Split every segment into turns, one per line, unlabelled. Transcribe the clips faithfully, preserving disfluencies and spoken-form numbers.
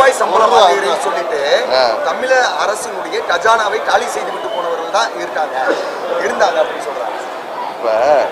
ரூபாய் சம்பளம் வாங்குகிறேன்னு சொல்லிட்டு தமிழக அரசினுடைய கஜானாவை காலி செய்து விட்டு போனவர்கள் தான் இருக்காங்க இருந்தாங்க அப்படின்னு சொல்றாங்க.
இப்போ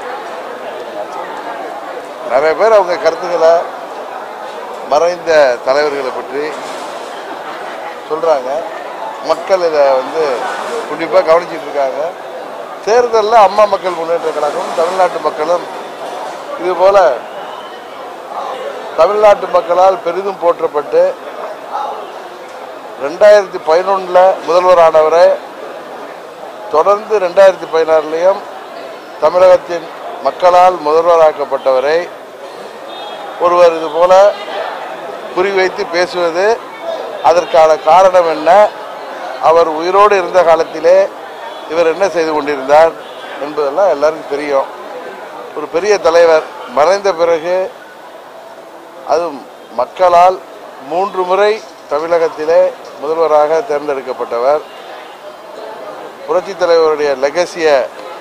நிறைய பேர் அவங்க கருத்துக்களை மறைந்த தலைவர்களை பற்றி சொல்றாங்க. மக்கள் இதை வந்து கண்டிப்பாக கவனிச்சிட்டு இருக்காங்க. தேர்தலில் அம்மா மக்கள் முன்னேற்ற கழகம் தமிழ்நாட்டு மக்களும் இதுபோல தமிழ்நாட்டு மக்களால் பெரிதும் போற்றப்பட்டு ரெண்டாயிரத்தி பதினொன்றில் முதல்வரானவரை தொடர்ந்து ரெண்டாயிரத்தி பதினாறுலையும் தமிழகத்தின் மக்களால் முதல்வராக்கப்பட்டவரை ஒருவர் இதுபோல குறிவைத்து பேசுவது அதற்கான காரணம் என்ன, அவர் உயிரோடு இருந்த காலத்திலே இவர் என்ன செய்து கொண்டிருந்தார் என்பதெல்லாம் எல்லாருக்கும் தெரியும். ஒரு பெரிய தலைவர் மறைந்த பிறகு அதுவும் மக்களால் மூன்று முறை தமிழகத்திலே முதல்வராக தேர்ந்தெடுக்கப்பட்டவர், புரட்சி தலைவருடைய லெகசியை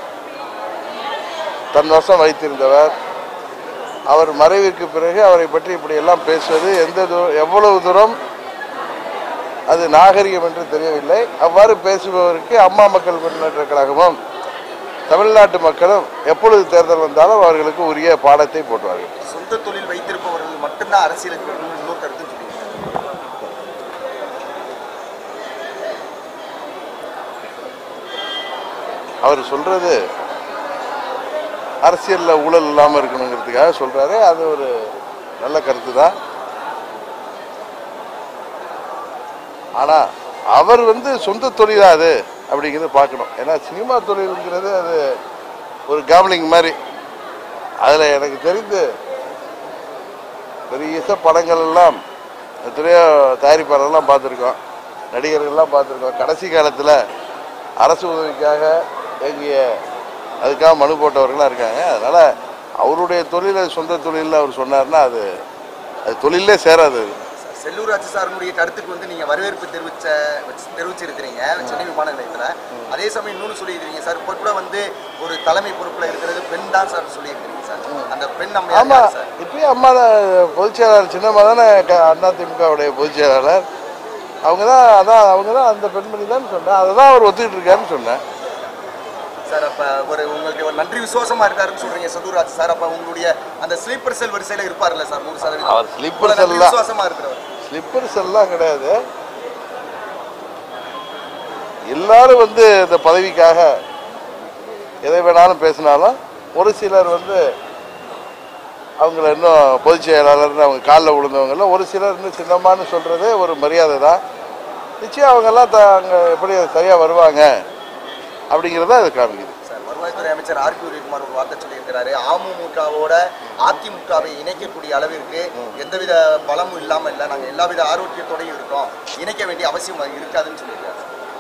தன் வசம் வைத்திருந்தவர். அவர் மறைவிற்கு பிறகு அவரை பற்றி இப்படி எல்லாம் பேசுவது எந்த எவ்வளவு தூரம் அது நாகரிகம் என்று தெரியவில்லை. அவ்வாறு பேசுபவருக்கு அம்மா மக்கள் முன்னேற்ற கழகமும் தமிழ்நாட்டு மக்களும் எப்பொழுது தேர்தல் வந்தாலும் அவர்களுக்கு உரிய பாடத்தை போட்டுவார்கள்.
சொந்த தொழில் வைத்திருப்பவர்கள் மட்டும்தான் அரசியலுக்கு இன்னொரு கருத்து
அவர் சொல்றது அரசியலில் ஊழல் இல்லாமல் இருக்கணுங்கிறதுக்காக சொல்றாரு. அது ஒரு நல்ல கருத்து தான். ஆனால் அவர் வந்து சொந்த தொழிலா அது அப்படிங்கிறத பார்க்கணும். ஏன்னா சினிமா தொழிலுங்கிறது அது ஒரு கேம்லிங் மாதிரி. அதில் எனக்கு தெரிந்து பெரிய படங்கள் எல்லாம் எத்தனையோ தயாரிப்பாளர்லாம் பார்த்துருக்கோம், நடிகர்கள்லாம் பார்த்துருக்கோம். கடைசி காலத்தில் அரசு உதவிக்காக எங்கிய அதுக்காக மனு போட்டவர்களாக இருக்காங்க. அதனால் அவருடைய தொழிலை சொந்த தொழிலில் அவர் சொன்னார்னா அது அது தொழிலே சேராது.
செல்லூர் ராஜு சாருடைய கருத்துக்கு வந்து நீங்க வரவேற்பு தெரிவிச்ச தெரிவிச்சிருக்கிறீங்க சென்னை விமான நிலையத்தில். அதே சமயம் இன்னொன்று சொல்லியிருக்கிறீங்க சார், இப்போ கூட வந்து ஒரு தலைமை பொறுப்பில் இருக்கிறது பெண் தான் சார் சொல்லியிருக்கிறீங்க சார். அந்த பெண் நம்ம
ஆமா இப்பயும் அம்மா தான் பொதுச் செயலாளர், சின்னம்மா தானே அதிமுகவுடைய பொதுச் செயலாளர். அவங்க தான் அதான் அவங்க தான் அந்த பெண்மணி தான் சொன்னேன். அதை தான் அவர் ஒத்துக்கிட்டு இருக்காருன்னு சொன்னேன்
சார். அப்போ ஒரு உங்களுக்கு ஒரு நன்றி விசுவாசமா இருக்காருன்னு சொல்றீங்க செல்லூர் ராஜு சார். அப்போ உங்களுடைய அந்த ஸ்லீப்பர் செல் வரிசையில் இருப்பார்ல சார் நூறு சதவீதம்.
அவர் ஸ்லீப்பர் செல்
விசுவாசமா இருக்கிறவர்.
ஸ்லிப்பர் செல்லாம் கிடையாது. எல்லாரும் வந்து இந்த பதவிக்காக எதை வேணாலும் பேசினாலும் ஒரு சிலர் வந்து அவங்கள இன்னும் பொதுச் செயலாளர்னு அவங்க காலில் விழுந்தவங்கள ஒரு சிலர் இன்னும் சின்னம்மான்னு சொல்றது ஒரு மரியாதை தான். நிச்சயம் அவங்கெல்லாம் த அங்கே எப்படி சரியாக வருவாங்க அப்படிங்கிறத அது காமிக்குது.
வருவாய்த்துறை அமைச்சர் ஆர் கே உதயகுமார் ஒரு வார்த்தை சொல்லியிருக்கிறாரு, அமமுகவோட அதிமுகவை இணைக்கக்கூடிய அளவிற்கு எந்தவித பலமும் இல்லாமல் இல்லை, நாங்கள் எல்லா வித ஆரோக்கியத்தோடையும் இருக்கோம், இணைக்க வேண்டிய அவசியம் இருக்காதுன்னு சொல்லியிருக்காரு.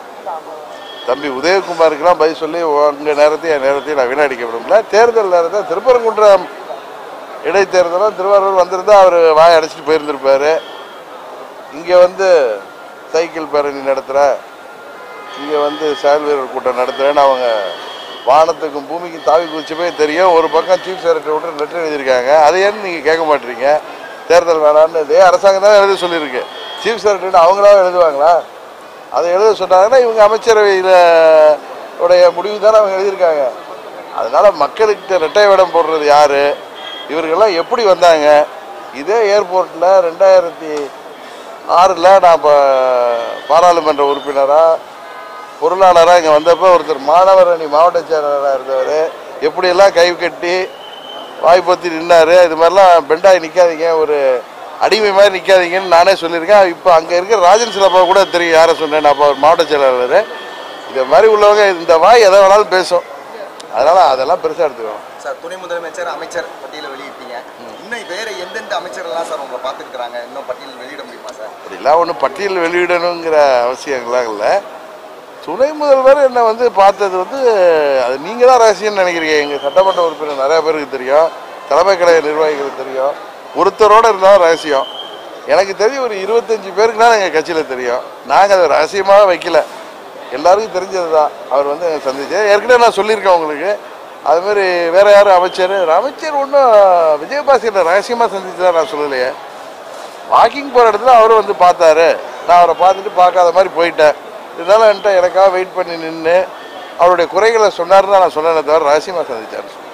தம்பி உதயகுமாருக்கெல்லாம் பதில் சொல்லி உங்கள் நேரத்தையும் என் நேரத்தையும் நான் வீணடிக்க விரும்பல. தேர்தல் நேரத்தில் திருப்பரங்குன்றம் இடைத்தேர்தலும் திருவாரூர் வந்திருந்தால் அவர் வாய் அடைச்சிட்டு போயிருந்திருப்பார். இங்கே வந்து சைக்கிள் பேரணி நடத்துகிறேன், இங்கே வந்து செயல் வீரர் கூட்டம் நடத்துகிறேன்னு அவங்க வானத்துக்கும் பூமிக்கும் தாவி குதிச்சு போய் தெரியும். ஒரு பக்கம் சீஃப் செக்ரட்டரி விட்டு லெட்டர் எழுதியிருக்காங்க. அதை ஏன்னு நீங்கள் கேட்க மாட்டீங்க? தேர்தல் வேணான்னு இதே அரசாங்கம் தான் எழுத சொல்லியிருக்கு. சீஃப் செக்ரட்டரின்னு அவங்களாவே எழுதுவாங்களா? அதை எழுத சொன்னாங்கன்னா இவங்க அமைச்சரவையில் உடைய முடிவு தானே அவங்க எழுதியிருக்காங்க. அதனால் மக்களுக்கு ரெட்டை வேடம் போடுறது யார், இவர்கள்லாம் எப்படி வந்தாங்க? இதே ஏர்போர்ட்டில் ரெண்டாயிரத்தி ஆறில் நான் இப்போ பாராளுமன்ற உறுப்பினராக பொருளாளராக இங்கே வந்தப்போ ஒருத்தர் மாணவர் அணி மாவட்ட செயலாளராக இருந்தவர் எப்படியெல்லாம் கை கட்டி வாய்ப்பத்தி நின்னார். இது மாதிரிலாம் பெண்டாகி நிற்காதீங்க, ஒரு அடிமை மாதிரி நிற்காதீங்கன்னு நானே சொல்லியிருக்கேன். இப்போ அங்கே இருக்கிற ராஜன் சிலப்பா கூட தெரியும் யாரை சொன்னேன். அப்போ அவர் மாவட்ட செயலாளர். இதை மாதிரி உள்ளவங்க இந்த வாய் எதை வேணாலும் பேசும். அதனால் அதெல்லாம் பெருசாக எடுத்துக்கணும்
சார். துணை முதலமைச்சர் அமைச்சர் பட்டியலை வெளியிட்டீங்க, இன்னும் வேறு எந்தெந்த அமைச்சர்கள்லாம் சார் உங்களை பார்த்துருக்குறாங்க, இன்னும் பட்டியல் வெளியிட முடியுமா சார்?
அப்படிலாம் ஒன்றும் பட்டியல் வெளியிடணுங்கிற அவசியங்கள்லாம் இல்லை. துணை முதல்வர் என்னை வந்து பார்த்தது வந்து அது நீங்கள் தான் ரகசியம்னு நினைக்கிறீங்க. எங்கள் சட்டமன்ற உறுப்பினர் நிறையா பேருக்கு தெரியும், தலைமை கழக நிர்வாகிகளுக்கு தெரியும். ஒருத்தரோடு இருந்தாலும் ரகசியம். எனக்கு தெரியும் ஒரு இருபத்தஞ்சி பேருக்கு தான் எங்கள் கட்சியில் தெரியும். நாங்கள் அதை ரகசியமாக வைக்கல, எல்லாருக்கும் தெரிஞ்சது தான். அவர் வந்து எங்கள் சந்திச்சு ஏற்கனவே நான் சொல்லியிருக்கேன் உங்களுக்கு. அதுமாரி வேறு யாரும் அமைச்சர் அமைச்சர் ஒன்றும் விஜயபாஸ்கர் ரகசியமாக சந்திச்சு தான் நான் சொல்லலையே. வாக்கிங் போகிற இடத்துல அவரும் வந்து பார்த்தாரு, நான் அவரை பார்த்துட்டு பார்க்காத மாதிரி போயிட்டேன். இருந்தாலும் என்கிட்ட எனக்காக வெயிட் பண்ணி நின்று அவருடைய குறைகளை சொன்னார்னு நான் சொன்னேனே தவிர ரகசியமாக சந்திச்சார்.